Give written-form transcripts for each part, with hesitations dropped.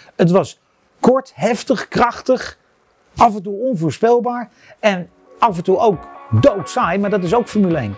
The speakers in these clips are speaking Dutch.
Het was kort, heftig, krachtig, af en toe onvoorspelbaar en af en toe ook doodsaai, maar dat is ook Formule 1.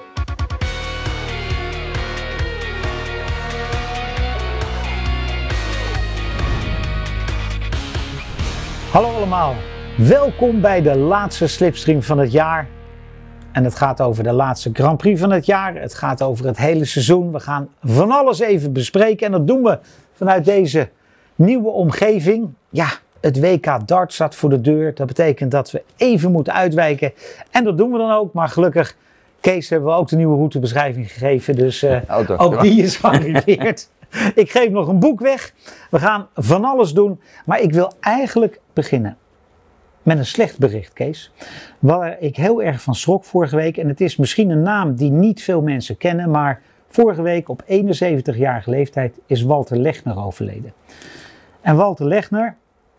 Hallo allemaal, welkom bij de laatste slipstream van het jaar. En het gaat over de laatste Grand Prix van het jaar. Het gaat over het hele seizoen. We gaan van alles even bespreken en dat doen we vanuit deze nieuwe omgeving. Ja, het WK Dart staat voor de deur. Dat betekent dat we even moeten uitwijken. En dat doen we dan ook. Maar gelukkig, Kees, hebben we ook de nieuwe routebeschrijving gegeven. Dus ook die is gearriveerd. Ik geef nog een boek weg. We gaan van alles doen. Maar ik wil eigenlijk beginnen met een slecht bericht, Kees. Waar ik heel erg van schrok vorige week. En het is misschien een naam die niet veel mensen kennen. Maar vorige week op 71-jarige leeftijd is Walter Legner overleden. En Walter Legner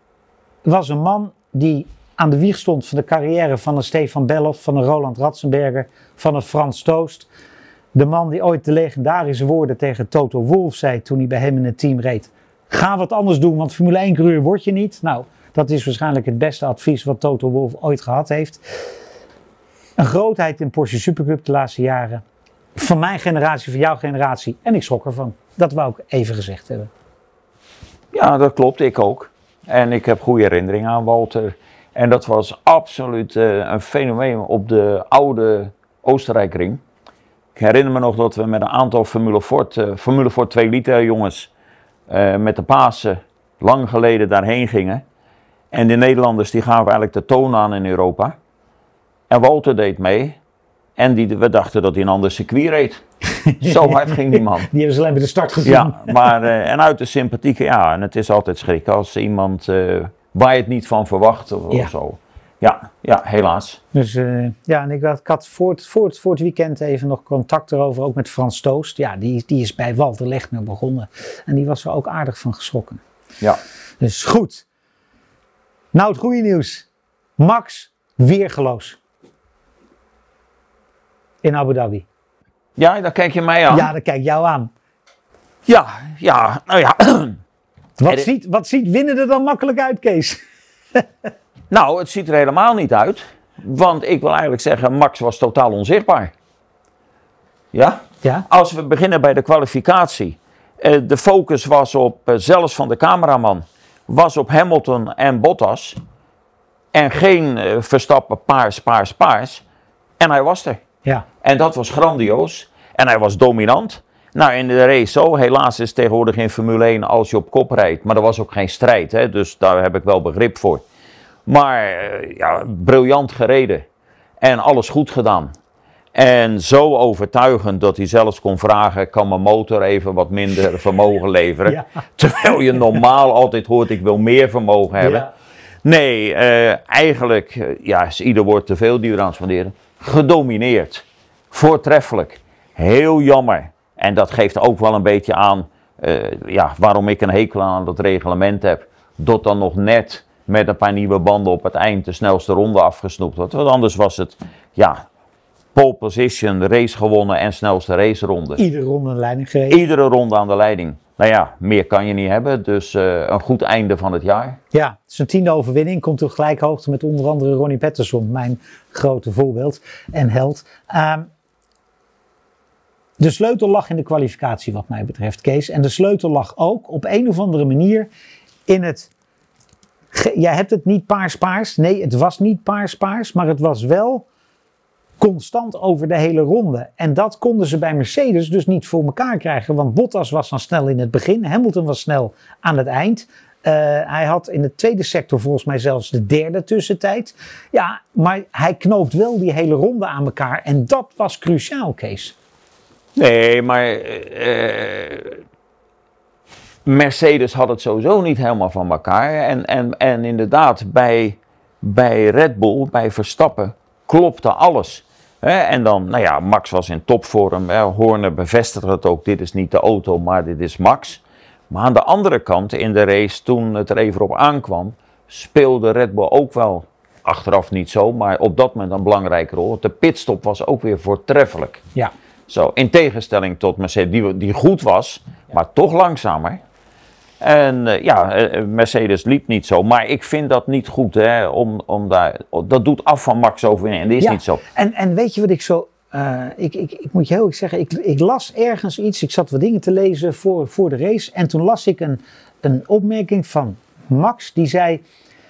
was een man die aan de wieg stond van de carrière van een Stefan Bellof, van een Roland Ratzenberger, van een Frans Toost. De man die ooit de legendarische woorden tegen Toto Wolff zei toen hij bij hem in het team reed. Ga wat anders doen, want Formule 1 coureur word je niet. Nou, dat is waarschijnlijk het beste advies wat Toto Wolff ooit gehad heeft. Een grootheid in Porsche Supercup de laatste jaren. Van mijn generatie, van jouw generatie. En ik schrok ervan. Dat wou ik even gezegd hebben. Ja, dat klopt. Ik ook. En ik heb goede herinneringen aan Walter. En dat was absoluut een fenomeen op de oude Oostenrijkring. Ik herinner me nog dat we met een aantal Formule Ford 2 liter jongens met de Pasen lang geleden daarheen gingen. En de Nederlanders die gaven eigenlijk de toon aan in Europa. En Walter deed mee. En we dachten dat hij een ander circuit reed. Zo hard ging die man. Die hebben ze alleen bij de start gezien. Ja, maar en uit de sympathieke, ja, en het is altijd schrik als iemand waar je het niet van verwacht of zo. Ja, helaas. Dus ja, en ik had voor het weekend even nog contact erover, ook met Frans Toost. Ja, die is bij Walter Legner begonnen. En die was er ook aardig van geschrokken. Ja. Dus goed. Nou, het goede nieuws. Max weergeloos. In Abu Dhabi. Ja, daar kijk je mij aan. Ja, daar kijk ik jou aan. Ja, nou ja. Wat ziet winnen er dan makkelijk uit, Kees? Nou, het ziet er helemaal niet uit. Want ik wil eigenlijk zeggen, Max was totaal onzichtbaar. Ja? Ja. Als we beginnen bij de kwalificatie. De focus was op, zelfs van de cameraman, was op Hamilton en Bottas. En geen Verstappen paars. En hij was er. Ja. En dat was grandioos. En hij was dominant. Nou, in de race zo. Helaas is tegenwoordig in Formule 1 als je op kop rijdt. Maar er was ook geen strijd. Hè? Dus daar heb ik wel begrip voor. Maar ja, briljant gereden. En alles goed gedaan. En zo overtuigend dat hij zelfs kon vragen, kan mijn motor even wat minder vermogen leveren? Ja. Terwijl je normaal altijd hoort, ik wil meer vermogen hebben. Ja. Nee, eigenlijk is ieder woord te veel die we aan spenderen. Gedomineerd. Voortreffelijk. Heel jammer. En dat geeft ook wel een beetje aan waarom ik een hekel aan dat reglement heb. Dat dan nog net met een paar nieuwe banden op het eind de snelste ronde afgesnoept wordt. Want anders was het, pole position, race gewonnen en snelste raceronde. Iedere ronde aan de leiding gereden. Iedere ronde aan de leiding. Nou ja, meer kan je niet hebben. Dus een goed einde van het jaar. Ja, het is een 10e overwinning. Komt op gelijke hoogte met onder andere Ronnie Peterson. Mijn grote voorbeeld en held. De sleutel lag in de kwalificatie wat mij betreft, Kees. En de sleutel lag ook op een of andere manier in het... Jij hebt het niet paars-paars. Nee, het was niet paars-paars. Maar het was wel constant over de hele ronde. En dat konden ze bij Mercedes dus niet voor elkaar krijgen. Want Bottas was dan snel in het begin. Hamilton was snel aan het eind. Hij had in de tweede sector volgens mij zelfs de derde tussentijd. Ja, maar hij knoopt wel die hele ronde aan elkaar. En dat was cruciaal, Kees. Nee, maar Mercedes had het sowieso niet helemaal van elkaar. En inderdaad, bij Red Bull, bij Verstappen, klopte alles. En dan, Max was in topvorm. Horner bevestigde het ook. Dit is niet de auto, maar dit is Max. Maar aan de andere kant in de race, toen het er even op aankwam, speelde Red Bull ook wel, achteraf niet zo, maar op dat moment een belangrijke rol. De pitstop was ook weer voortreffelijk. Ja. Zo, in tegenstelling tot Mercedes, die goed was, maar toch langzamer. En Mercedes liep niet zo. Maar ik vind dat niet goed. Hè, dat doet af van Max overwinning. En dat is niet zo. En weet je wat ik zo... ik moet je heel erg zeggen, ik las ergens iets. Ik zat wat dingen te lezen voor de race. En toen las ik een opmerking van Max. Die zei...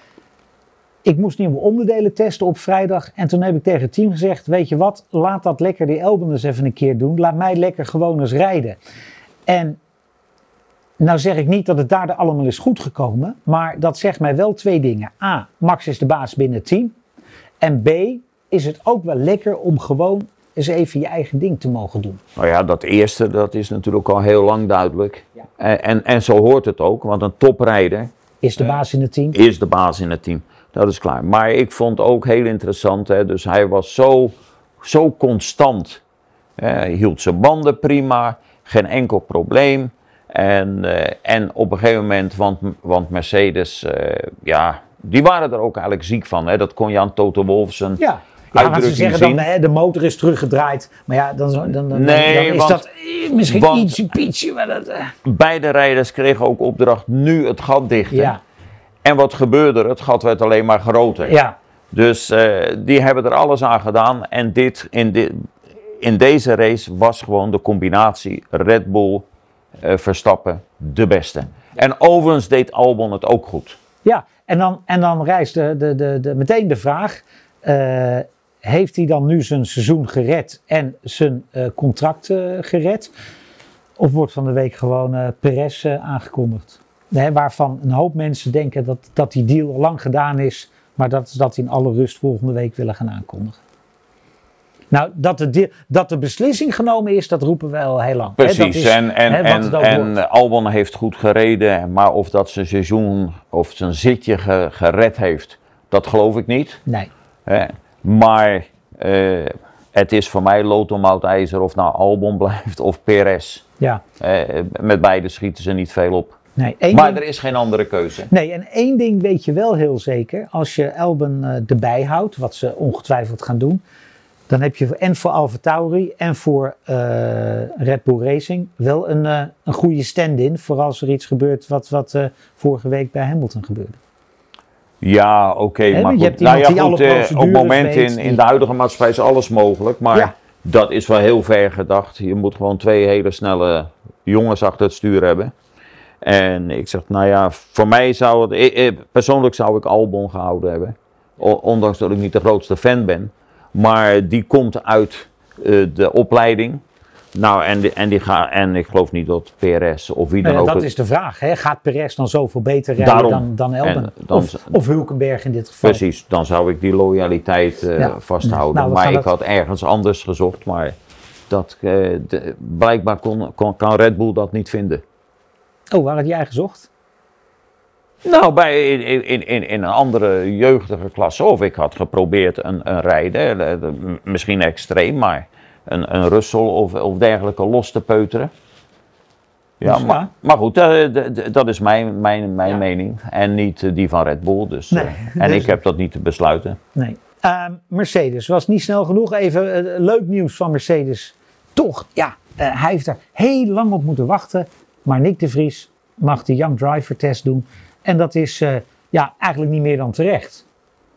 Ik moest nieuwe onderdelen testen op vrijdag. En toen heb ik tegen het team gezegd... Weet je wat, laat dat lekker die Albon eens even een keer doen. Laat mij lekker gewoon eens rijden. En... Nou zeg ik niet dat het daar allemaal is goed gekomen, maar dat zegt mij wel 2 dingen. A, Max is de baas binnen het team. En B, is het ook wel lekker om gewoon eens even je eigen ding te mogen doen. Nou ja, dat eerste, dat is natuurlijk al heel lang duidelijk. Ja. En zo hoort het ook, want een toprijder... Is de baas in het team? Is de baas in het team, dat is klaar. Maar ik vond ook heel interessant, hè, dus hij was zo constant. Hij hield zijn banden prima, geen enkel probleem. En op een gegeven moment, want Mercedes, die waren er ook eigenlijk ziek van. Hè? Dat kon je aan Toto Wolff zijn want ze zeggen zien. Dan, de motor is teruggedraaid. Maar ja, dan is dat misschien ietsje. Beide rijders kregen ook opdracht nu het gat dichten. Ja. En wat gebeurde er? Het gat werd alleen maar groter. Ja. Dus die hebben er alles aan gedaan. En in deze race was gewoon de combinatie Red Bull... Verstappen de beste. En overigens deed Albon het ook goed. Ja, en dan rijst meteen de vraag... heeft hij dan nu zijn seizoen gered en zijn contract gered? Of wordt van de week gewoon Perez aangekondigd? Waarvan een hoop mensen denken dat die deal al lang gedaan is... maar dat die in alle rust volgende week willen gaan aankondigen. Nou, dat de beslissing genomen is, dat roepen we al heel lang. Precies, en Albon heeft goed gereden, maar of dat zijn seizoen of zijn zitje gered heeft, dat geloof ik niet. Nee. Maar het is voor mij lood om oud ijzer of nou Albon blijft of Perez. Ja. Met beide schieten ze niet veel op. Nee, maar er is geen andere keuze. Nee, en 1 ding weet je wel heel zeker, als je Albon erbij houdt, wat ze ongetwijfeld gaan doen... Dan heb je en voor AlphaTauri en voor Red Bull Racing wel een goede stand-in. Voor als er iets gebeurt wat vorige week bij Hamilton gebeurde. Ja, oké. Maar goed, op het moment in de huidige maatschappij is alles mogelijk. Maar dat is wel heel ver gedacht. Je moet gewoon 2 hele snelle jongens achter het stuur hebben. En ik zeg, nou ja, voor mij persoonlijk zou ik Albon gehouden hebben. Ondanks dat ik niet de grootste fan ben. Maar die komt uit de opleiding. Nou, en ik geloof niet dat Perez of wie dan ook... Dat is de vraag. Hè? Gaat Perez dan zoveel beter rijden dan Albon? Of Hülkenberg in dit geval? Precies, dan zou ik die loyaliteit vasthouden. Nou, maar ik had ergens anders gezocht. Maar blijkbaar kan Red Bull dat niet vinden. Oh, waar had jij gezocht? Nou, in een andere jeugdige klasse. Of ik had geprobeerd een rijden, misschien extreem, maar een Russell of dergelijke los te peuteren. Ja, maar goed, dat is mijn mening en niet die van Red Bull. Dus, en ik heb dat niet te besluiten. Nee. Mercedes was niet snel genoeg. Even leuk nieuws van Mercedes. Toch, hij heeft er heel lang op moeten wachten. Maar Nick de Vries mag de Young Driver test doen. En dat is eigenlijk niet meer dan terecht.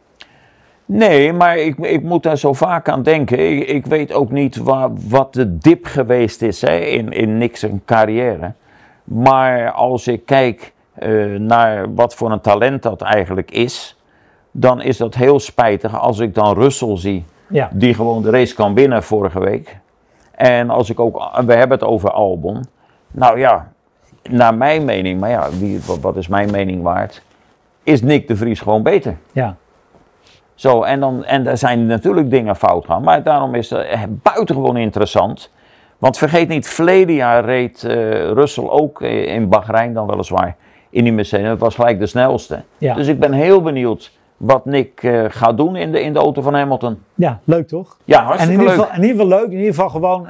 Nee, maar ik moet daar zo vaak aan denken. Ik weet ook niet wat de dip geweest is in Nick's carrière. Maar als ik kijk naar wat voor een talent dat eigenlijk is, dan is dat heel spijtig als ik dan Russell zie, die gewoon de race kan winnen vorige week. En als ik ook, we hebben het over Albon. Nou ja, naar mijn mening, maar wat is mijn mening waard, is Nick de Vries gewoon beter. Ja. Zo, en daar zijn natuurlijk dingen fout gaan, maar daarom is het buitengewoon interessant. Want vergeet niet, verleden jaar reed Russell ook in Bahrein dan weliswaar in die Mercedes. Dat was gelijk de snelste. Ja. Dus ik ben heel benieuwd wat Nick gaat doen in de auto van Hamilton. Ja, leuk toch? Ja, hartstikke leuk. In ieder geval leuk. In ieder geval gewoon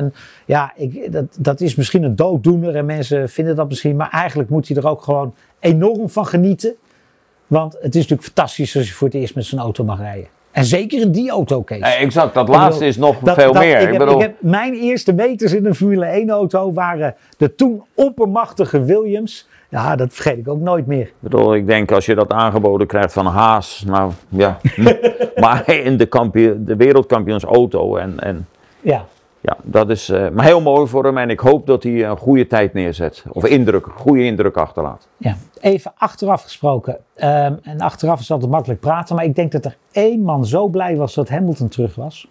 dat is misschien een dooddoener en mensen vinden dat misschien. Maar eigenlijk moet hij er ook gewoon enorm van genieten. Want het is natuurlijk fantastisch als je voor het eerst met zo'n auto mag rijden. En zeker in die auto, Kees. Exact, dat laatste is nog veel meer. Ik heb mijn eerste meters in een Formule 1 auto waren de toen oppermachtige Williams. Ja, dat vergeet ik ook nooit meer. Ik bedoel, ik denk als je dat aangeboden krijgt van Haas, nou ja. Maar in de wereldkampioensauto en Ja. ja, dat is maar heel mooi voor hem en ik hoop dat hij een goede tijd neerzet. Of goede indruk achterlaat. Ja. Even achteraf gesproken. En achteraf is altijd makkelijk praten, maar ik denk dat er één man zo blij was dat Hamilton terug was.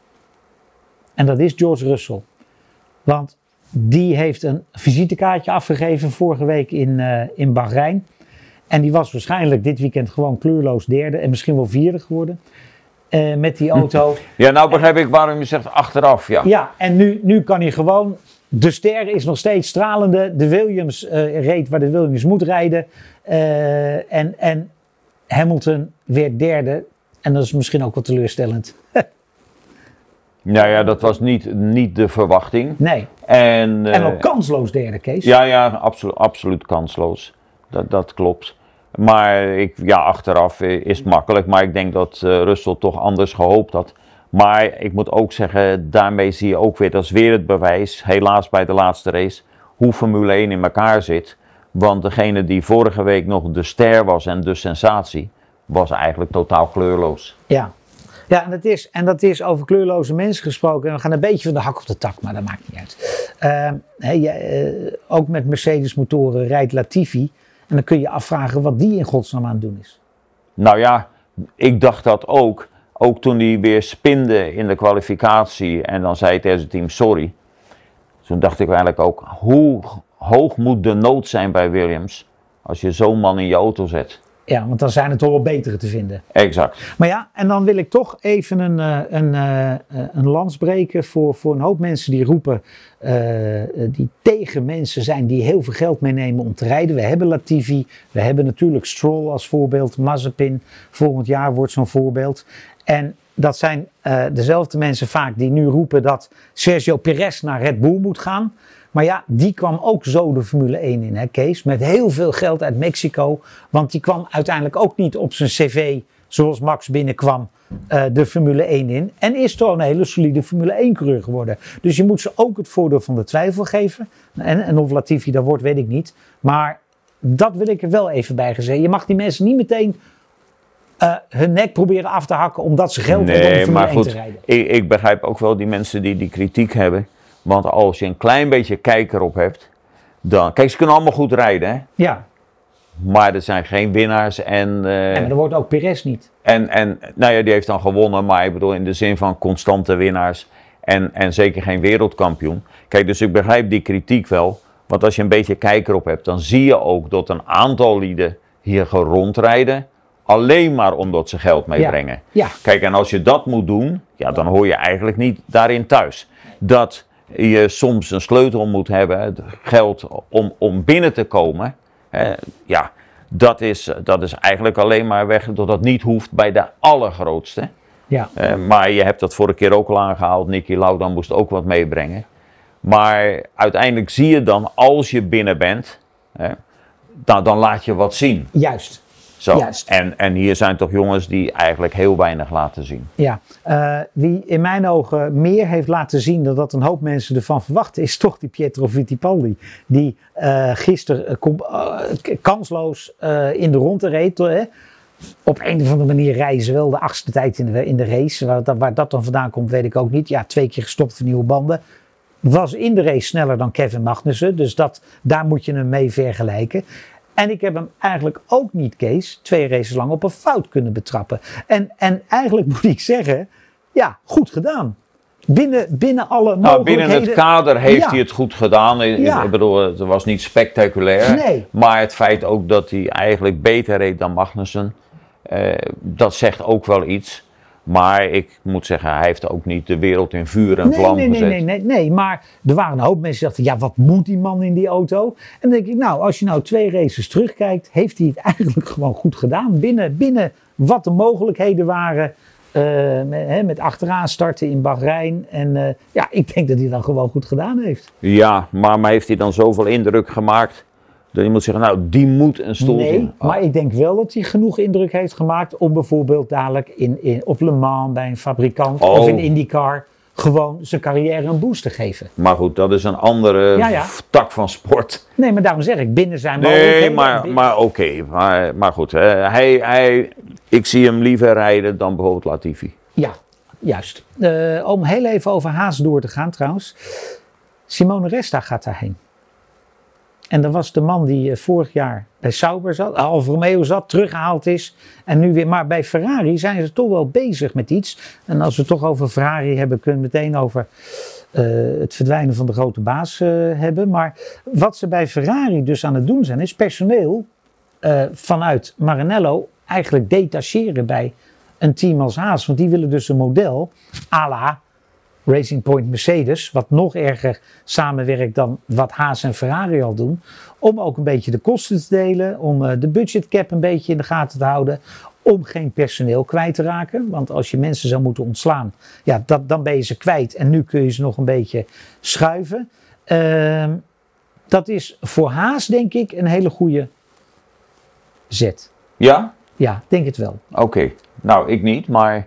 En dat is George Russell. Want die heeft een visitekaartje afgegeven vorige week in Bahrein. En die was waarschijnlijk dit weekend gewoon kleurloos derde en misschien wel vierde geworden. Met die auto. Ja, nou begrijp ik waarom je zegt achteraf, ja. Ja, en nu kan hij gewoon. De ster is nog steeds stralende. De Williams reed waar de Williams moet rijden. En Hamilton weer derde. En dat is misschien ook wat teleurstellend. Nou ja, dat was niet de verwachting. Nee. En ook kansloos derde, Kees. Ja, absoluut kansloos. Dat klopt. Maar achteraf is het makkelijk. Maar ik denk dat Russell toch anders gehoopt had. Maar ik moet ook zeggen, daarmee zie je ook weer, dat is weer het bewijs, helaas bij de laatste race, hoe Formule 1 in elkaar zit. Want degene die vorige week nog de ster was en de sensatie, was eigenlijk totaal kleurloos. Ja. Ja, en dat is over kleurloze mensen gesproken. En we gaan een beetje van de hak op de tak, maar dat maakt niet uit. Ook met Mercedes motoren rijdt Latifi. En dan kun je afvragen wat die in godsnaam aan het doen is. Nou ja, ik dacht dat ook. Ook toen hij weer spinde in de kwalificatie en dan zei hij tegen zijn team sorry. Toen dacht ik eigenlijk ook, hoe hoog moet de nood zijn bij Williams als je zo'n man in je auto zet? Ja, want dan zijn er toch wel betere te vinden. Exact. Maar ja, en dan wil ik toch even een lans breken voor een hoop mensen die roepen, die tegen mensen zijn die heel veel geld meenemen om te rijden. We hebben Latifi, we hebben natuurlijk Stroll als voorbeeld, Mazepin, volgend jaar wordt zo'n voorbeeld. En dat zijn dezelfde mensen vaak die nu roepen dat Sergio Perez naar Red Bull moet gaan. Maar ja, die kwam ook zo de Formule 1 in, hè Kees? Met heel veel geld uit Mexico. Want die kwam uiteindelijk ook niet op zijn cv, zoals Max binnenkwam, de Formule 1 in. En is toch een hele solide Formule 1 coureur geworden. Dus je moet ze ook het voordeel van de twijfel geven. En of Latifi dat wordt, weet ik niet. Maar dat wil ik er wel even bij gezegd. Je mag die mensen niet meteen hun nek proberen af te hakken omdat ze geld hebben om de Formule 1 te rijden. Ik begrijp ook wel die mensen die kritiek hebben. Want als je een klein beetje kijker op hebt, dan... Kijk, ze kunnen allemaal goed rijden, hè? Ja. Maar er zijn geen winnaars en... En er wordt ook Perez niet. En nou ja, die heeft dan gewonnen, maar ik bedoel in de zin van constante winnaars en zeker geen wereldkampioen. Kijk, dus ik begrijp die kritiek wel. Want als je een beetje kijker op hebt, dan zie je ook dat een aantal lieden hier gewoon rondrijden. Alleen maar omdat ze geld meebrengen. Ja. Kijk, en als je dat moet doen, ja, dan hoor je eigenlijk niet daarin thuis. Dat je soms een sleutel moet hebben, geld om binnen te komen. Ja, dat is eigenlijk alleen maar weg dat dat niet hoeft bij de allergrootste. Ja. Maar je hebt dat vorige keer ook al aangehaald. Niki Lauda moest ook wat meebrengen. Maar uiteindelijk zie je dan, als je binnen bent, dan laat je wat zien. Juist. Zo. Juist. En hier zijn toch jongens die eigenlijk heel weinig laten zien. Ja, wie in mijn ogen meer heeft laten zien dan dat een hoop mensen ervan verwachten, is toch die Pietro Fittipaldi. Die gisteren kansloos in de ronde reed. Op een of andere manier rijden ze wel de 8e tijd in de race. Waar dat dan vandaan komt, weet ik ook niet. Ja, 2 keer gestopt voor nieuwe banden. Was in de race sneller dan Kevin Magnussen. Dus daar moet je hem mee vergelijken. En ik heb hem eigenlijk ook niet, Kees, 2 races lang op een fout kunnen betrappen. En eigenlijk moet ik zeggen, ja, goed gedaan. Binnen alle mogelijkheden. Binnen het kader heeft hij het goed gedaan. Ja. Ik bedoel, het was niet spectaculair. Nee. Maar het feit ook dat hij eigenlijk beter reed dan Magnussen, dat zegt ook wel iets. Maar ik moet zeggen, hij heeft ook niet de wereld in vuur en vlam gezet. Nee, maar er waren een hoop mensen die dachten, ja, wat moet die man in die auto? En dan denk ik, nou, als je nou 2 races terugkijkt, heeft hij het eigenlijk gewoon goed gedaan. Binnen wat de mogelijkheden waren, met achteraan starten in Bahrein. En ja, ik denk dat hij dan gewoon goed gedaan heeft. Ja, maar heeft hij dan zoveel indruk gemaakt? Dat je moet zeggen, nou, die moet een stoeltje. Nee, maar ik denk wel dat hij genoeg indruk heeft gemaakt om bijvoorbeeld dadelijk op Le Mans bij een fabrikant of in IndyCar gewoon zijn carrière een boost te geven. Maar goed, dat is een andere tak van sport. Nee, maar daarom zeg ik, binnen zijn mogelijkheden. Nee, maar oké. Maar goed, ik zie hem liever rijden dan bijvoorbeeld Latifi. Ja, juist. Om heel even over Haas door te gaan trouwens. Simone Resta gaat daarheen. En dat was de man die vorig jaar bij Sauber zat, Alfa Romeo zat, teruggehaald is. En nu weer, maar bij Ferrari zijn ze toch wel bezig met iets. En als we het toch over Ferrari hebben, kunnen we meteen over het verdwijnen van de grote baas hebben. Maar wat ze bij Ferrari dus aan het doen zijn, is personeel vanuit Maranello eigenlijk detacheren bij een team als Haas. Want die willen dus een model à la Racing Point Mercedes, wat nog erger samenwerkt dan wat Haas en Ferrari al doen. Om ook een beetje de kosten te delen, om de budgetcap een beetje in de gaten te houden. Om geen personeel kwijt te raken. Want als je mensen zou moeten ontslaan, ja, dan ben je ze kwijt. En nu kun je ze nog een beetje schuiven. Dat is voor Haas denk ik een hele goede zet. Ja? Ja, denk het wel. Oké. Nou, ik niet, maar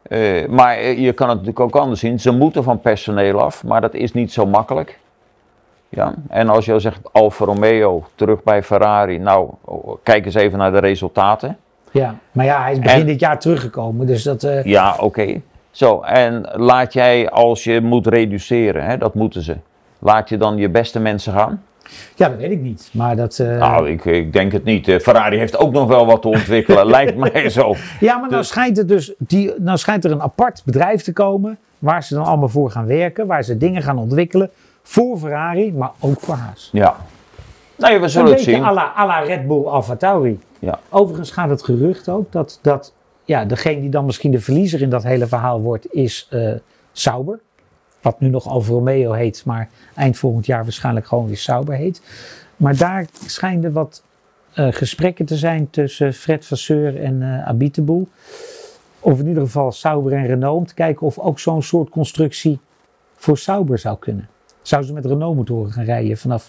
je kan het natuurlijk ook anders zien. Ze moeten van personeel af, maar dat is niet zo makkelijk. Ja. En als je zegt Alfa Romeo, terug bij Ferrari. Nou, kijk eens even naar de resultaten. Ja, maar ja, hij is begin dit jaar teruggekomen. Dus dat, Ja, oké. Zo, en laat jij, als je moet reduceren, hè, dat moeten ze. Laat je dan je beste mensen gaan? Ja, dat weet ik niet. Maar dat, Nou, ik denk het niet. Ferrari heeft ook nog wel wat te ontwikkelen, lijkt mij zo. Ja, maar nou schijnt het dus, nou schijnt er een apart bedrijf te komen waar ze dan allemaal voor gaan werken, waar ze dingen gaan ontwikkelen voor Ferrari, maar ook voor Haas. Ja. Nou ja, we zullen het zien. Een beetje à la Red Bull AlphaTauri. Ja. Overigens gaat het gerucht ook dat degene die dan misschien de verliezer in dat hele verhaal wordt, is Sauber. Wat nu nog Alfa Romeo heet, maar eind volgend jaar waarschijnlijk gewoon weer Sauber heet. Maar daar schijnen wat gesprekken te zijn tussen Fred Vasseur en Abiteboul. Of in ieder geval Sauber en Renault, om te kijken of ook zo'n soort constructie voor Sauber zou kunnen. Zouden ze met Renault motoren gaan rijden vanaf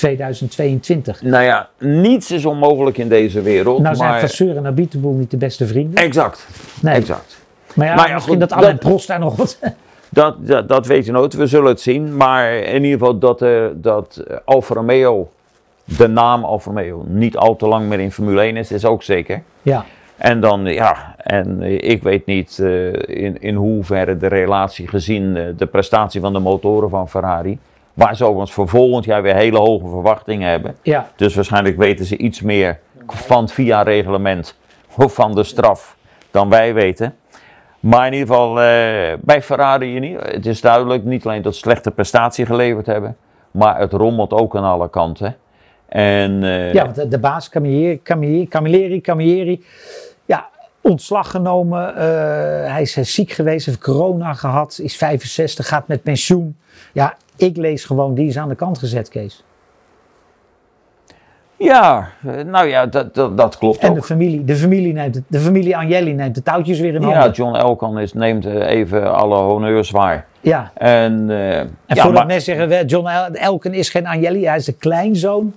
2022? Nou ja, niets is onmogelijk in deze wereld. Nou zijn Vasseur en Abiteboul niet de beste vrienden. Exact. Nee. Exact. Maar ja, misschien goed, dat Alain Prost daar nog wat... Dat weet je nooit, we zullen het zien. Maar in ieder geval dat Alfa Romeo, de naam Alfa Romeo, niet al te lang meer in Formule 1 is ook zeker. Ja. En dan, ja, en ik weet niet in hoeverre de relatie gezien de prestatie van de motoren van Ferrari, waar ze overigens voor volgend jaar weer hele hoge verwachtingen hebben. Ja. Dus waarschijnlijk weten ze iets meer van het FIA-reglement of van de straf dan wij weten. Maar in ieder geval, bij Ferrari, het is duidelijk niet alleen dat ze slechte prestatie geleverd hebben, maar het rommelt ook aan alle kanten. En, ja, want de baas, Camilleri, ja, ontslag genomen, hij is ziek geweest, heeft corona gehad, is 65, gaat met pensioen. Ja, ik lees gewoon, die is aan de kant gezet, Kees. Ja, nou ja, dat klopt en ook. De familie Agnelli neemt de touwtjes weer in handen. Ja, John Elkann neemt even alle honneurs waar. Ja. En voordat mensen zeggen, John Elkann is geen Agnelli, hij is de kleinzoon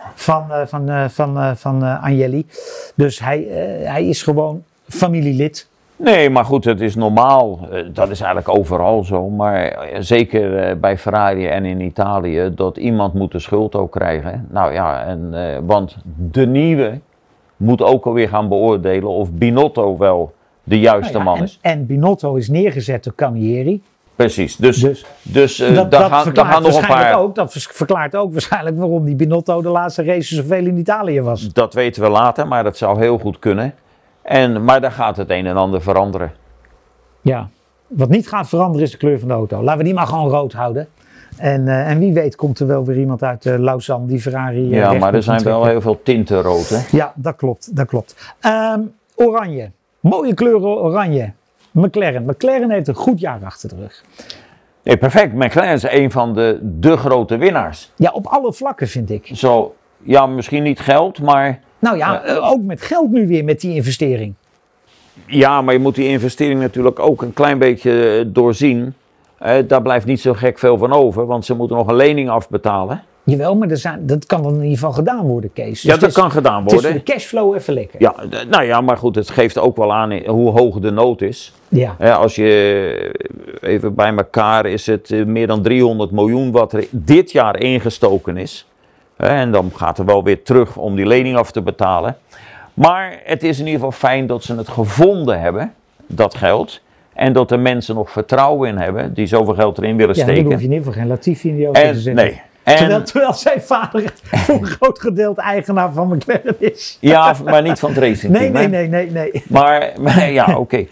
van Agnelli. Dus hij is gewoon familielid. Nee, maar goed, het is normaal. Dat is eigenlijk overal zo. Maar zeker bij Ferrari en in Italië, dat iemand moet de schuld ook krijgen. Nou ja, want de nieuwe moet ook alweer gaan beoordelen of Binotto wel de juiste man is. En Binotto is neergezet door Camilleri. Precies, dus daar gaan nog een paar... Dat verklaart ook waarschijnlijk waarom die Binotto de laatste race zoveel in Italië was. Dat weten we later, maar dat zou heel goed kunnen. Maar daar gaat het een en ander veranderen. Ja, wat niet gaat veranderen is de kleur van de auto. Laten we die maar gewoon rood houden. En wie weet komt er wel weer iemand uit Lausanne die Ferrari... ja, maar er zijn wel heel veel tinten rood, hè? Ja, dat klopt. Oranje. Mooie kleuren oranje. McLaren heeft een goed jaar achter de rug. Nee, perfect. McLaren is een van de grote winnaars. Ja, op alle vlakken vind ik. Zo, ja, misschien niet geld, maar... Nou ja, ook met geld nu weer met die investering. Ja, maar je moet die investering natuurlijk ook een klein beetje doorzien. Daar blijft niet zo gek veel van over, want ze moeten nog een lening afbetalen. Jawel, maar dat kan dan in ieder geval gedaan worden, Kees. Ja, Dus dat kan gedaan worden. Het is voor de cashflow even lekker. Ja, nou ja, maar goed, het geeft ook wel aan hoe hoog de nood is. Ja. Als je even bij elkaar is het meer dan 300 miljoen wat er dit jaar ingestoken is. En dan gaat er wel weer terug om die lening af te betalen. Maar het is in ieder geval fijn dat ze het gevonden hebben, dat geld. En dat de mensen nog vertrouwen in hebben die zoveel geld erin willen steken. Ja, dan hoef je in ieder geval geen Latifi in die auto te zetten. Nee. Terwijl zijn vader voor een groot gedeelte eigenaar van McLaren is. Ja, maar niet van het racingteam. Nee. Maar ja, oké.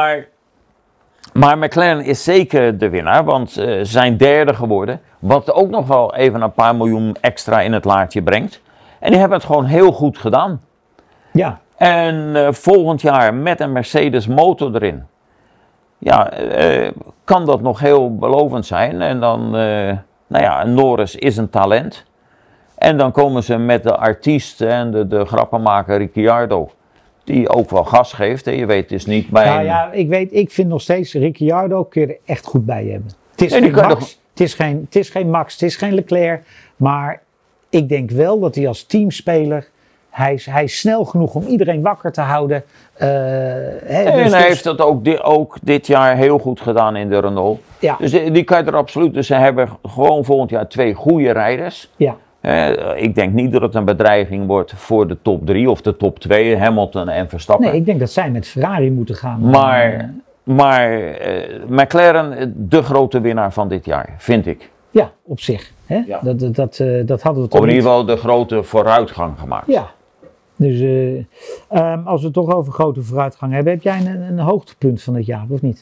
Maar McLaren is zeker de winnaar, want ze zijn derde geworden. Wat ook nog wel even een paar miljoen extra in het laadje brengt. En die hebben het gewoon heel goed gedaan. Ja. En volgend jaar met een Mercedes motor erin. Ja, kan dat nog heel belovend zijn. En dan, nou ja, Norris is een talent. En dan komen ze met de artiest en de grappenmaker Ricciardo. Die ook wel gas geeft. Hè. Je weet het is niet bij... Nou ja, ik vind nog steeds Ricciardo kun je er echt goed bij hebben. Het is geen Max, het is geen Max, het is geen Leclerc. Maar ik denk wel dat hij als teamspeler... Hij is snel genoeg om iedereen wakker te houden. En hij heeft dat ook dit jaar heel goed gedaan in de Renault. Ja. Dus die kan je er absoluut... Dus ze hebben gewoon volgend jaar 2 goede rijders. Ja. Ik denk niet dat het een bedreiging wordt voor de top 3 of de top 2, Hamilton en Verstappen. Nee, ik denk dat zij met Ferrari moeten gaan. Maar McLaren, de grote winnaar van dit jaar, vind ik. Ja, op zich. Hè? Ja. Dat hadden we toch Of in ieder geval de grote vooruitgang gemaakt. Ja. Dus als we het toch over grote vooruitgang hebben, heb jij een hoogtepunt van het jaar, of niet?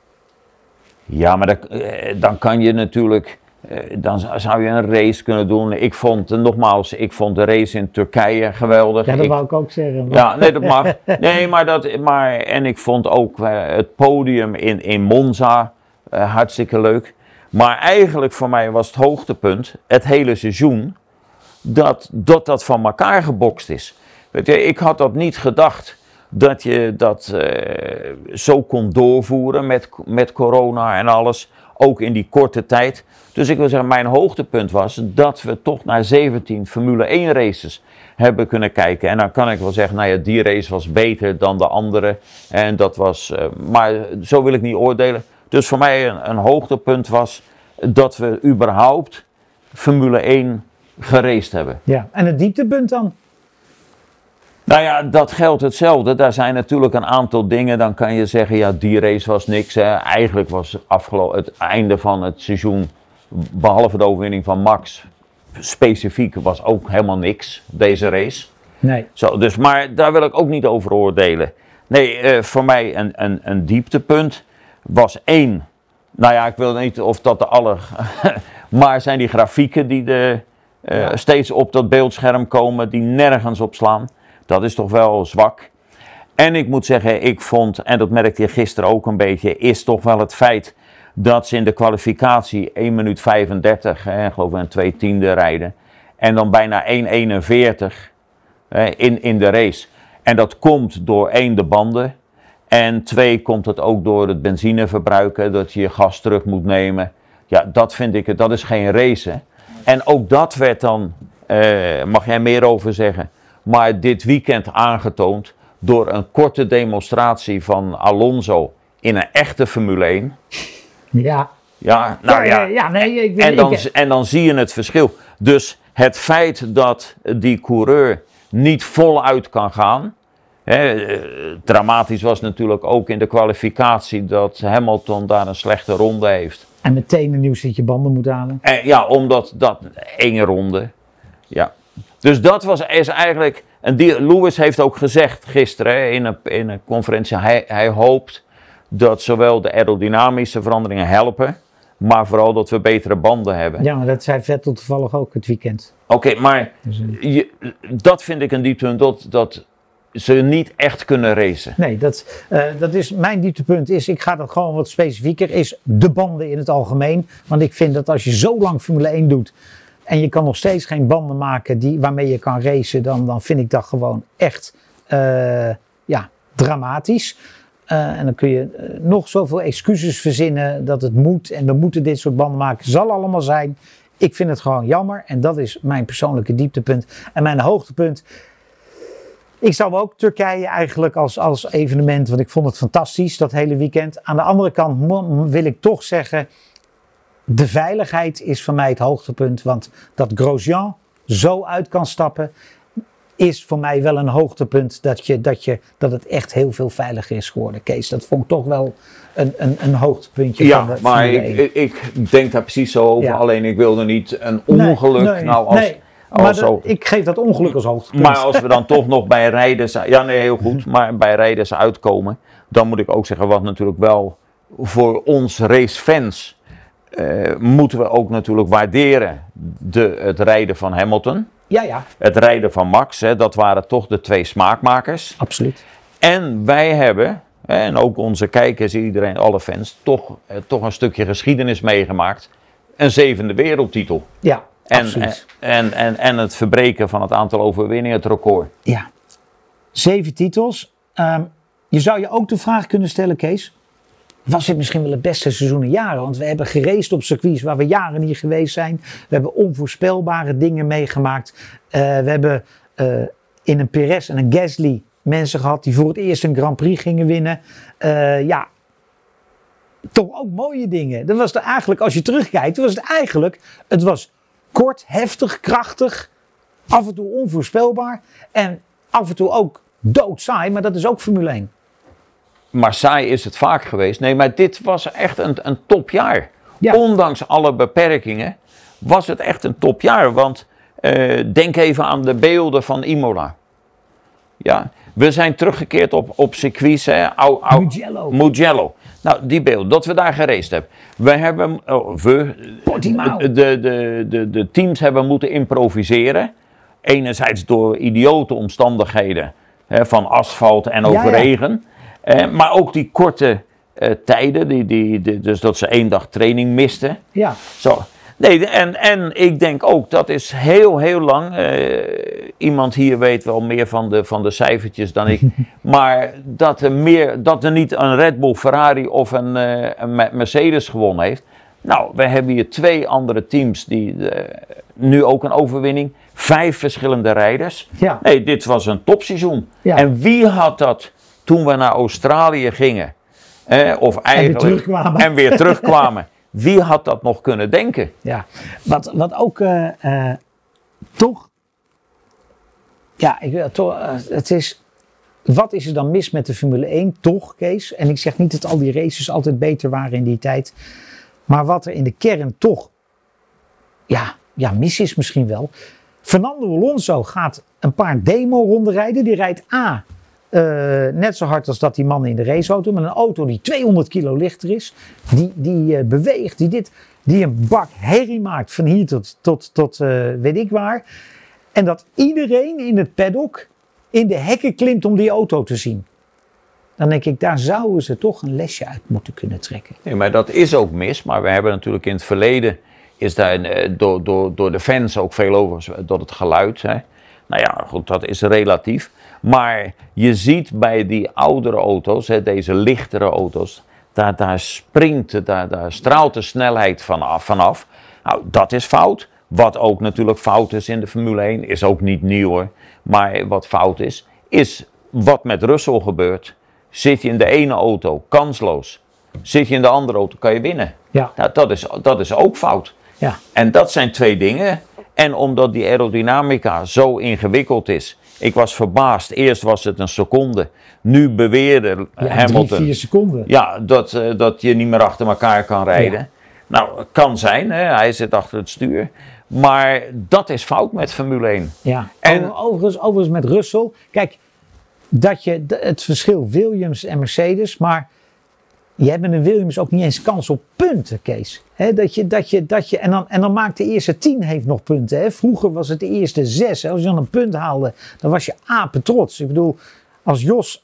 Ja, maar dan kan je natuurlijk... Dan zou je een race kunnen doen. Ik vond de race in Turkije geweldig. Ja, dat wou ik ook zeggen. Maar... Ja, nee, dat mag. Nee, en ik vond ook het podium in Monza hartstikke leuk. Maar eigenlijk voor mij was het hoogtepunt, het hele seizoen, dat van elkaar gebokst is. Weet je, ik had dat niet gedacht, dat je dat zo kon doorvoeren met corona en alles. Ook in die korte tijd. Dus ik wil zeggen, mijn hoogtepunt was dat we toch naar 17 Formule 1 races hebben kunnen kijken. En dan kan ik wel zeggen, nou ja, die race was beter dan de andere. En dat was, maar zo wil ik niet oordelen. Dus voor mij een hoogtepunt was dat we überhaupt Formule 1 geraced hebben. Ja, en het dieptepunt dan? Nou ja, dat geldt hetzelfde. Daar zijn natuurlijk een aantal dingen. Dan kan je zeggen, ja, die race was niks. Hè. Eigenlijk was het einde van het seizoen, behalve de overwinning van Max, specifiek was ook helemaal niks, deze race. Nee. Zo, dus, maar daar wil ik ook niet over oordelen. Nee, voor mij een dieptepunt was 1. Nou ja, ik wil niet of dat de maar zijn die grafieken die steeds op dat beeldscherm komen, die nergens op slaan. Dat is toch wel zwak. En ik moet zeggen, ik vond, en dat merkte je gisteren ook een beetje, is toch wel het feit dat ze in de kwalificatie 1 minuut 35, geloof ik een 2/10 rijden. En dan bijna 1:41 in de race. En dat komt door 1 de banden. En 2 komt het ook door het benzineverbruik, dat je gas terug moet nemen. Ja, dat vind ik, dat is geen race. Hè. En ook dat werd dan, mag jij meer over zeggen, maar dit weekend aangetoond door een korte demonstratie van Alonso in een echte Formule 1. Ja. Ja, nou ja. En dan zie je het verschil. Dus het feit dat die coureur niet voluit kan gaan. Dramatisch was natuurlijk ook in de kwalificatie dat Hamilton daar een slechte ronde heeft. En meteen een nieuw setje banden moet halen. Ja, omdat dat 1 ronde. Ja. Dus dat is eigenlijk. En Lewis heeft ook gezegd gisteren in een conferentie. Hij hoopt dat zowel de aerodynamische veranderingen helpen. Maar vooral dat we betere banden hebben. Ja, maar dat zei Vettel toevallig ook het weekend. Oké, maar dat vind ik een dieptepunt. Dat ze niet echt kunnen racen. Nee, dat is mijn dieptepunt. Ik ga dat gewoon wat specifieker. Is de banden in het algemeen. Want ik vind dat als je zo lang Formule 1 doet. En je kan nog steeds geen banden maken waarmee je kan racen. Dan vind ik dat gewoon echt dramatisch. En dan kun je nog zoveel excuses verzinnen dat het moet. En we moeten dit soort banden maken. Zal allemaal zijn. ik vind het gewoon jammer. En dat is mijn persoonlijke dieptepunt. En mijn hoogtepunt. Ik zou ook Turkije eigenlijk als evenement, want ik vond het fantastisch dat hele weekend. Aan de andere kant wil ik toch zeggen, de veiligheid is voor mij het hoogtepunt. Want dat Grosjean zo uit kan stappen, is voor mij wel een hoogtepunt dat het echt heel veel veiliger is geworden. Kees, dat vond ik toch wel een hoogtepuntje van de maar ik denk daar precies zo over. Ja. Alleen ik wilde niet een ongeluk ik geef dat ongeluk als hoogtepunt. Maar als we dan toch nog bij rijders, heel goed, maar bij rijders uitkomen, dan moet ik ook zeggen, wat natuurlijk wel voor ons racefans moeten we ook natuurlijk waarderen het rijden van Hamilton. Ja. Het rijden van Max, dat waren toch de twee smaakmakers. Absoluut. En wij hebben, en ook onze kijkers, iedereen, alle fans, toch een stukje geschiedenis meegemaakt. Een 7e wereldtitel. Ja, absoluut. En het verbreken van het aantal overwinningen, het record. Ja, 7 titels. Je zou je ook de vraag kunnen stellen, Kees. Was dit misschien wel het beste seizoen in jaren? Want we hebben geraced op circuits waar we jaren niet geweest zijn. We hebben onvoorspelbare dingen meegemaakt. We hebben in een Perez en een Gasly mensen gehad die voor het eerst een Grand Prix gingen winnen. Toch ook mooie dingen. Dat was er eigenlijk, als je terugkijkt, het was kort, heftig, krachtig, af en toe onvoorspelbaar en af en toe ook doodsaai, maar dat is ook Formule 1. Maar saai is het vaak geweest. Nee, maar dit was echt een topjaar. Ja. Ondanks alle beperkingen was het echt een topjaar. Want denk even aan de beelden van Imola. Ja, we zijn teruggekeerd op circuits. Mugello. Nou, die beelden, dat we daar geraced hebben. We hebben, de teams hebben moeten improviseren. Enerzijds door idiote omstandigheden van asfalt en ook regen. Maar ook die korte tijden, dus dat ze 1 dag training misten. Ja. Zo. Nee, en ik denk ook, dat is heel, heel lang. Iemand hier weet wel meer van de cijfertjes dan ik. Maar dat er niet een Red Bull, Ferrari of een Mercedes gewonnen heeft. Nou, we hebben hier 2 andere teams die nu ook een overwinning. 5 verschillende rijders. Ja. Nee, dit was een topseizoen. Ja. En wie had dat toen we naar Australië gingen? En weer terugkwamen. Wie had dat nog kunnen denken? Ja, wat ook toch... Ja, ik wil toch... het is... Wat is er dan mis met de Formule 1? Toch, Kees? En ik zeg niet dat al die races altijd beter waren in die tijd. Maar wat er in de kern toch... Ja, mis is misschien wel. Fernando Alonso gaat een paar demo-ronden rijden. Die rijdt net zo hard als dat die man in de raceauto. Met een auto die 200 kilo lichter is. Die beweegt. Die een bak herrie maakt van hier tot weet ik waar. En dat iedereen in het paddock in de hekken klimt om die auto te zien. Dan denk ik, daar zouden ze toch een lesje uit moeten kunnen trekken. Nee, maar dat is ook mis. Maar we hebben natuurlijk in het verleden... is daar door de fans ook veel over, door het geluid. Hè. Nou ja, goed, dat is relatief. Maar je ziet bij die oudere auto's, deze lichtere auto's, daar straalt de snelheid vanaf. Nou, dat is fout. Wat ook natuurlijk fout is in de Formule 1, is ook niet nieuw hoor. Maar wat fout is wat met Russell gebeurt. Zit je in de ene auto, kansloos. Zit je in de andere auto, kan je winnen. Ja. Nou, dat is ook fout. Ja. En dat zijn 2 dingen. En omdat die aerodynamica zo ingewikkeld is. Ik was verbaasd. Eerst was het een seconde. Nu beweerde Hamilton 3-4 seconden. Ja, dat je niet meer achter elkaar kan rijden. Ja. Nou, het kan zijn. Hè? Hij zit achter het stuur. Maar dat is fout met Formule 1. Ja. En overigens met Russell. Kijk, het verschil Williams en Mercedes. Maar je hebt met een Williams ook niet eens kans op punten, Kees. He, en dan maakt de eerste 10 heeft nog punten. Hè. Vroeger was het de eerste 6. Hè. Als je dan een punt haalde, dan was je apetrots. Ik bedoel, als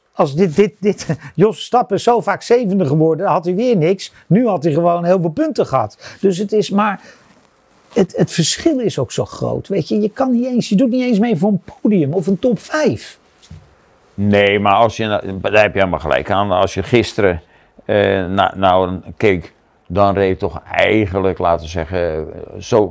Jos Verstappen zo vaak 7e geworden, had hij weer niks. Nu had hij gewoon heel veel punten gehad. Dus het is maar... Het verschil is ook zo groot. Weet je, je doet niet eens mee voor een podium of een top 5. Nee, maar daar heb je helemaal gelijk aan. Als je gisteren keek, dan reed toch eigenlijk, laten we zeggen,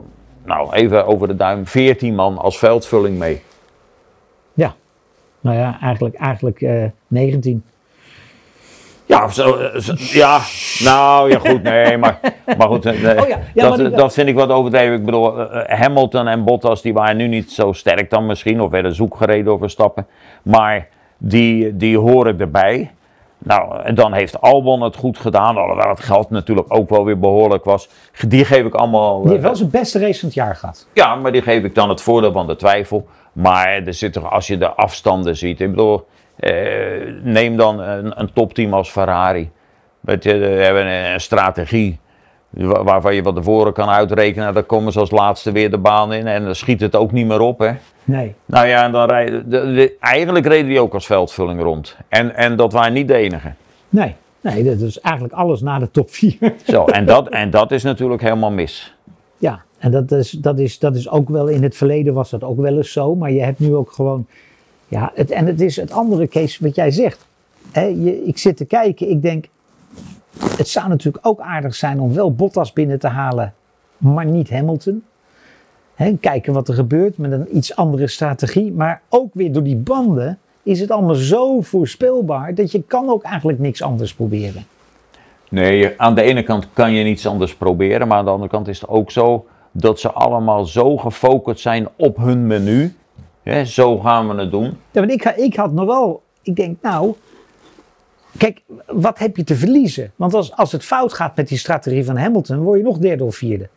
nou even over de duim, 14 man als veldvulling mee. Ja, nou ja, eigenlijk 19. Ja, ja, nou ja goed, nee, maar goed, dat vind ik wat overdreven. Ik bedoel, Hamilton en Bottas die waren nu niet zo sterk dan misschien, of werden zoekgereden door Verstappen, maar die horen erbij. Nou, en dan heeft Albon het goed gedaan, alhoewel het geld natuurlijk ook wel weer behoorlijk was. Die geef ik allemaal... Die heeft wel zijn beste race van het jaar gehad. Ja, maar die geef ik dan het voordeel van de twijfel. Maar er zit toch, als je de afstanden ziet, ik bedoel... neem dan een topteam als Ferrari. Weet je, we hebben een strategie waarvan je van tevoren kan uitrekenen. Dan komen ze als laatste weer de baan in en dan schiet het ook niet meer op. Hè? Nee. Nou ja, en dan eigenlijk reden die ook als veldvulling rond. En dat waren niet de enige. Nee, dat is eigenlijk alles na de top 4. Zo, en dat is natuurlijk helemaal mis. Ja, en dat is ook wel in het verleden was dat ook wel eens zo. Maar je hebt nu ook gewoon... Ja, het is het andere, Kees, wat jij zegt. Ik zit te kijken, ik denk, het zou natuurlijk ook aardig zijn om wel Bottas binnen te halen, maar niet Hamilton. Kijken wat er gebeurt met een iets andere strategie. Maar ook weer door die banden is het allemaal zo voorspelbaar dat je kan ook eigenlijk niks anders proberen. Nee, aan de ene kant kan je niets anders proberen, maar aan de andere kant is het ook zo dat ze allemaal zo gefocust zijn op hun menu. Ja, zo gaan we het doen. Ja, want ik had nog wel, ik denk nou, kijk, wat heb je te verliezen? Want als het fout gaat met die strategie van Hamilton, word je nog derde of vierde.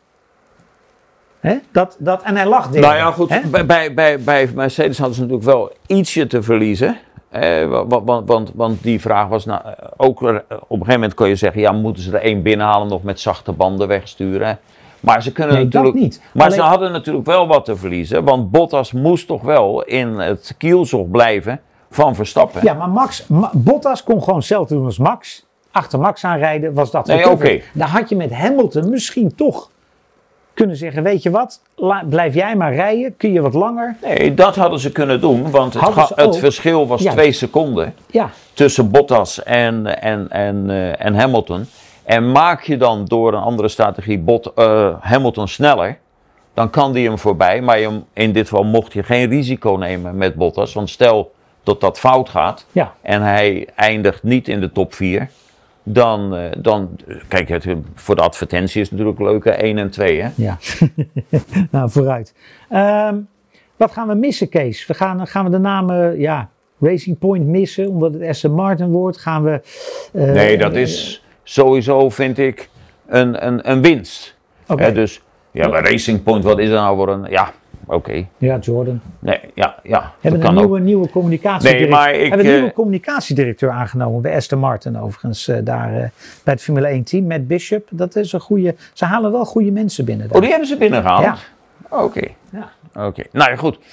En hij lag derde. Nou ja, goed, bij Mercedes hadden ze natuurlijk wel ietsje te verliezen. Want die vraag was, nou, ook op een gegeven moment kon je zeggen, ja, moeten ze er één binnenhalen nog met zachte banden wegsturen. Maar ze kunnen natuurlijk dat niet. Maar ze hadden natuurlijk wel wat te verliezen. Want Bottas moest toch wel in het kielzog blijven van Verstappen. Ja, maar Bottas kon gewoon hetzelfde doen als Max. Achter Max aanrijden was dat. Nee, oké. Daar had je met Hamilton misschien toch kunnen zeggen, weet je wat, blijf jij maar rijden, kun je wat langer. Nee, dat hadden ze kunnen doen, want het verschil was 2 seconden tussen Bottas en Hamilton. En maak je dan door een andere strategie Hamilton sneller, dan kan die hem voorbij. Maar in dit geval mocht je geen risico nemen met Bottas. Want stel dat fout gaat en hij eindigt niet in de top 4. Dan kijk, voor de advertentie is het natuurlijk leuk, 1 en 2. Hè? Ja, nou vooruit. Wat gaan we missen, Kees? Gaan we de namen Racing Point missen, omdat het Aston Martin wordt? Gaan we... nee, dat is... Sowieso vind ik een winst. Okay. Dus ja, bij Racing Point, wat is er nou voor een... Ja, oké. Ja, Jordan. Nee, ja. Hebben een nieuwe communicatiedirecteur. Hebben een nieuwe communicatiedirecteur aangenomen bij Aston Martin overigens. Daar bij het Formule 1 team, Matt Bishop. Dat is een goede... Ze halen wel goede mensen binnen. Daar. Oh, die hebben ze binnengehaald? Ja. Oké. Ja. Oké. Nou ja, goed.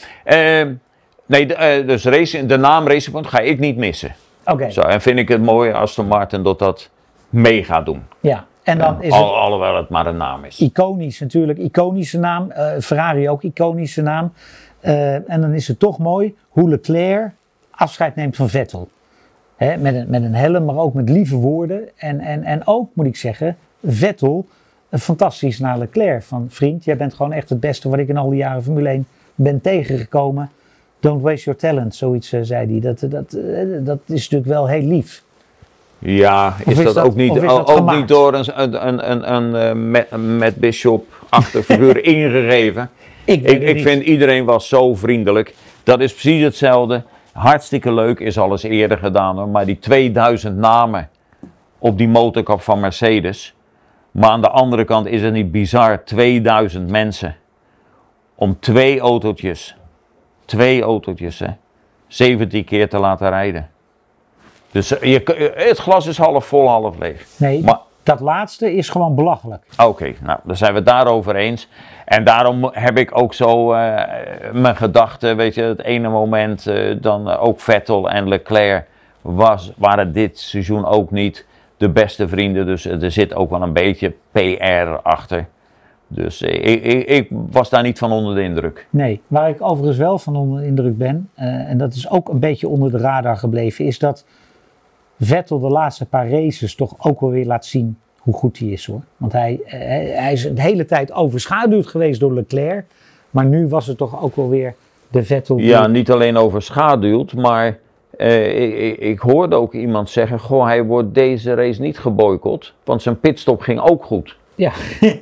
Dus de naam Racing Point ga ik niet missen. Oké. Zo, en vind ik het mooi Aston Martin dat mee gaat doen. Ja, en dan is het... Alhoewel het maar een naam is. Iconisch natuurlijk, iconische naam. Ferrari ook iconische naam. En dan is het toch mooi hoe Leclerc afscheid neemt van Vettel. Met een helm, maar ook met lieve woorden. En ook, moet ik zeggen, Vettel fantastisch naar Leclerc. Van vriend, jij bent gewoon echt het beste wat ik in al die jaren Formule 1 ben tegengekomen. Don't waste your talent, zoiets zei hij. Dat is natuurlijk wel heel lief. Ja, is dat ook niet door een Matt Bishop-achtig figuur ingegeven? Ik vind iedereen was zo vriendelijk. Dat is precies hetzelfde. Hartstikke leuk, is alles eerder gedaan hoor. Maar die 2000 namen op die motorkap van Mercedes. Maar aan de andere kant is het niet bizar, 2000 mensen. Om 2 autootjes, hè, 17 keer te laten rijden. Dus het glas is half vol, half leeg. Nee, maar dat laatste is gewoon belachelijk. Oké, nou, dan zijn we het daarover eens. En daarom heb ik ook zo mijn gedachten, weet je, het ene moment dan ook Vettel en Leclerc waren dit seizoen ook niet de beste vrienden. Dus er zit ook wel een beetje PR achter. Dus ik was daar niet van onder de indruk. Nee, waar ik overigens wel van onder de indruk ben, en dat is ook een beetje onder de radar gebleven, is dat Vettel de laatste paar races toch ook wel weer laat zien hoe goed hij is hoor. Want hij is de hele tijd overschaduwd geweest door Leclerc. Maar nu was het toch ook wel weer de Vettel. Ja, niet alleen overschaduwd, maar ik hoorde ook iemand zeggen, goh, hij wordt deze race niet geboycott, want zijn pitstop ging ook goed. Ja.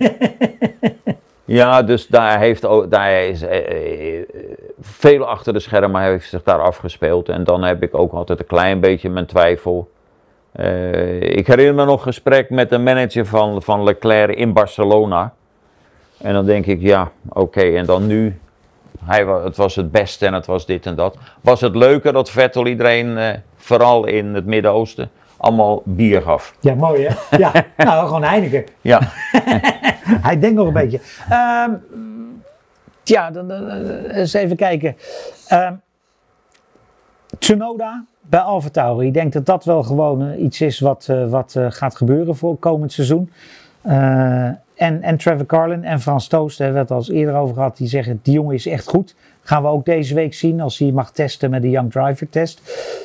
Ja, dus daar is veel achter de schermen, hij heeft zich daar afgespeeld. En dan heb ik ook altijd een klein beetje mijn twijfel. Ik herinner me nog een gesprek met de manager van Leclerc in Barcelona. En dan denk ik, ja, oké, en dan nu, het was het beste en het was dit en dat. Was het leuker dat Vettel iedereen, vooral in het Midden-Oosten, allemaal bier gaf? Ja, mooi hè? Ja, nou gewoon Heineken. Ja. Hij denkt nog een beetje. Dan eens even kijken. Tsunoda bij AlphaTauri. Ik denk dat dat wel gewoon iets is wat gaat gebeuren voor komend seizoen. En Trevor Carlin en Frans Toost, daar hebben we het al eerder over gehad, die zeggen die jongen is echt goed. Gaan we ook deze week zien als hij mag testen met de Young Driver test.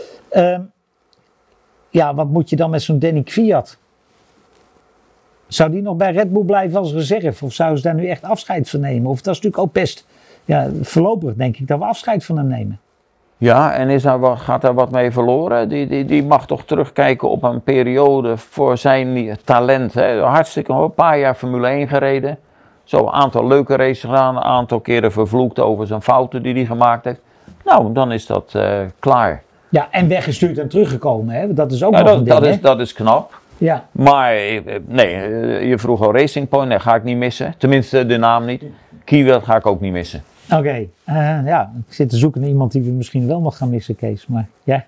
Wat moet je dan met zo'n Danny Kvyat? Zou die nog bij Red Bull blijven als reserve? Of zouden ze daar nu echt afscheid van nemen? Of dat is natuurlijk ook best voorlopig denk ik dat we afscheid van hem nemen. Ja, en gaat daar wat mee verloren? Die mag toch terugkijken op een periode voor zijn talent. Hè? Hartstikke een paar jaar Formule 1 gereden. Zo een aantal leuke races gedaan. Een aantal keren vervloekt over zijn fouten die hij gemaakt heeft. Nou, dan is dat klaar. Ja, en weggestuurd en teruggekomen. Hè? Dat is ook nog een ding. Dat is knap. Ja. Maar nee, je vroeg al Racing Point. Nee, ga ik niet missen. Tenminste, de naam niet. Kvyat ga ik ook niet missen. Oké, ik zit te zoeken naar iemand die we misschien wel nog gaan missen, Kees. Maar ja.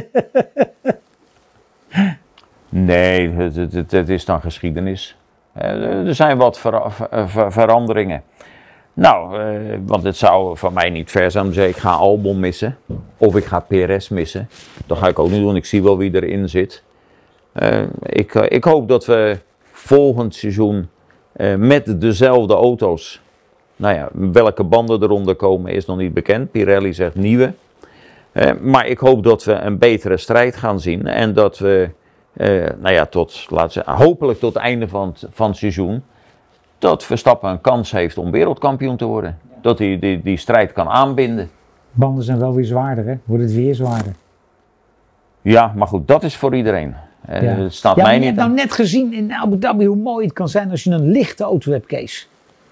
Nee, het is dan geschiedenis. Er zijn wat veranderingen. Nou, want het zou van mij niet ver zijn om te zeggen, ik ga Albon missen. Of ik ga Perez missen. Dat ga ik ook niet doen, ik zie wel wie erin zit. Ik hoop dat we volgend seizoen met dezelfde auto's. Nou ja, welke banden eronder komen is nog niet bekend. Pirelli zegt nieuwe. Maar ik hoop dat we een betere strijd gaan zien. En dat we, hopelijk tot het einde van het seizoen, dat Verstappen een kans heeft om wereldkampioen te worden. Dat hij die strijd kan aanbinden. Banden zijn wel weer zwaarder, hè? Wordt het weer zwaarder? Ja, maar goed, dat is voor iedereen. Het staat mij maar je niet hebt nou net gezien in Abu Dhabi hoe mooi het kan zijn als je een lichte auto hebt, Kees.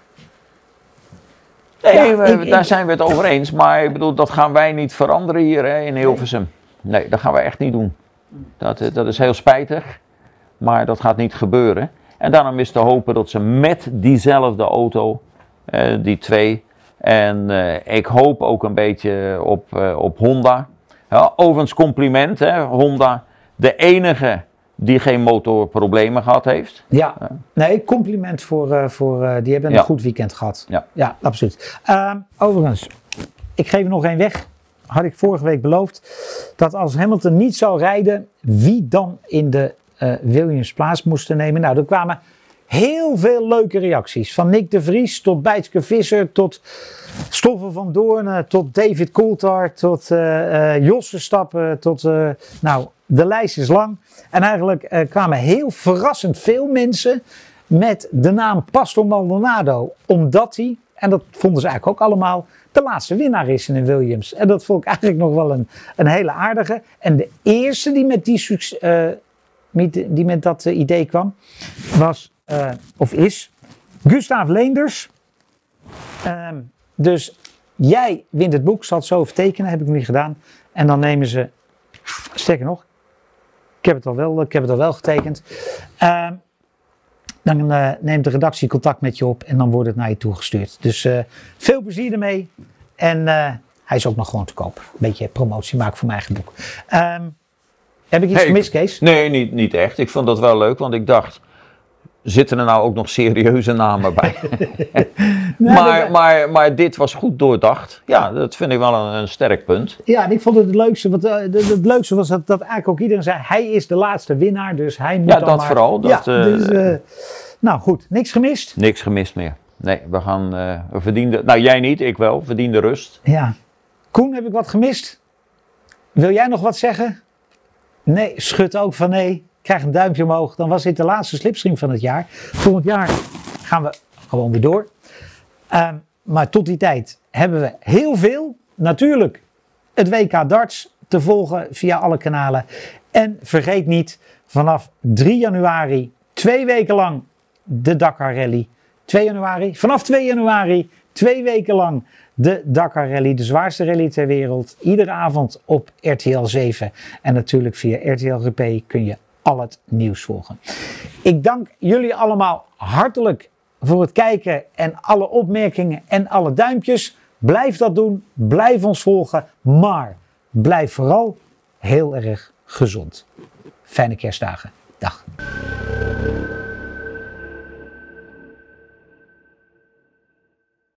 Nee, daar zijn we het over eens. Maar ik bedoel, dat gaan wij niet veranderen hier in Hilversum. Nee, dat gaan we echt niet doen. Dat is heel spijtig. Maar dat gaat niet gebeuren. En daarom is te hopen dat ze met diezelfde auto, die twee. En ik hoop ook een beetje op Honda. Ja, overigens compliment, hè, Honda. De enige die geen motorproblemen gehad heeft. Ja, nee, compliment voor die hebben een goed weekend gehad. Ja, absoluut. Overigens, ik geef er nog één weg. Had ik vorige week beloofd. Dat als Hamilton niet zou rijden, wie dan in de Williams plaats moest nemen. Nou, er kwamen heel veel leuke reacties. Van Nick de Vries tot Bijtske Visser, tot Stoffel van Doorn, tot David Coulthard, tot Jos Verstappen, tot de lijst is lang. En eigenlijk kwamen heel verrassend veel mensen met de naam Pastor Maldonado. Omdat hij, en dat vonden ze eigenlijk ook allemaal, de laatste winnaar is in een Williams. En dat vond ik eigenlijk nog wel een hele aardige. En de eerste die met dat idee kwam, is Gustav Leenders. Dus jij wint het boek, zal het zo even tekenen, heb ik nog niet gedaan. En dan nemen ze, sterker nog, ik heb het al wel getekend. Dan neemt de redactie contact met je op en dan wordt het naar je toegestuurd. Dus veel plezier ermee. En hij is ook nog gewoon te koop. Een beetje promotie maken voor mijn eigen boek. Heb ik iets gemist, Kees? Nee, niet echt. Ik vond dat wel leuk, want ik dacht, zitten er nou ook nog serieuze namen bij? Maar dit was goed doordacht. Ja, dat vind ik wel een sterk punt. Ja, en ik vond het leukste. Het leukste was dat eigenlijk ook iedereen zei, hij is de laatste winnaar, dus hij moet dan maar... Vooral. Nou goed, niks gemist? Niks gemist meer. Nee, we verdienden... Nou, jij niet, ik wel. Verdiende rust. Ja. Koen, heb ik wat gemist? Wil jij nog wat zeggen? Nee, schud ook van nee. krijg een duimpje omhoog. Dan was dit de laatste slipstream van het jaar. Volgend jaar gaan we gewoon weer door. Maar tot die tijd hebben we heel veel. Natuurlijk het WK darts te volgen via alle kanalen. En vergeet niet, vanaf 3 januari, 2 weken lang de Dakar Rally. Vanaf 2 januari, 2 weken lang de Dakar Rally. De zwaarste rally ter wereld. Iedere avond op RTL 7. En natuurlijk via RTL GP kun je al het nieuws volgen. Ik dank jullie allemaal hartelijk voor het kijken en alle opmerkingen en alle duimpjes. Blijf dat doen, blijf ons volgen, maar blijf vooral heel erg gezond. Fijne kerstdagen. Dag.